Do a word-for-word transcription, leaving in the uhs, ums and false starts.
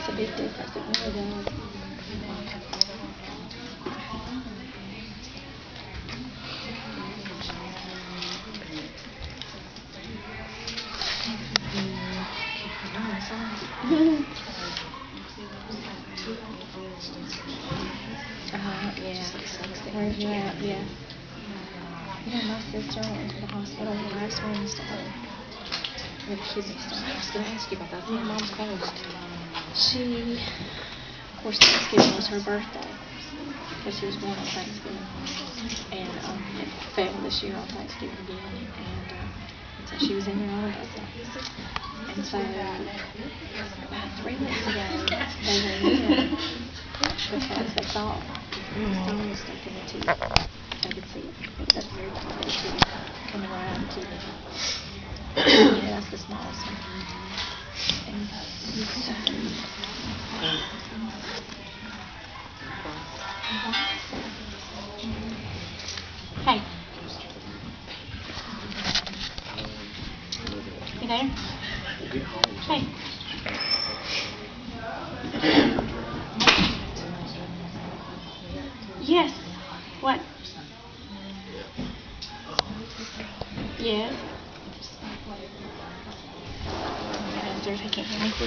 a big difference. It really does. Uh, yeah. Where's you at? Yeah. You know, my sister went to the hospital last Wednesday with kidney stones. I was going to ask you about that. My mom's closed. She, of course, Thanksgiving was her birthday because she was born on Thanksgiving, and um, it fell this year on Thanksgiving again, and uh, so she was in there on a birthday. And so about three weeks ago, they were in because they thought the stone was stuck in the tooth. They could see it. It was a very tiny tooth coming right out of the kidney. Yeah, that's the smallest one. And so, hey. You there? Hey. Yes. What? Yes. Downstairs, he can't hear me.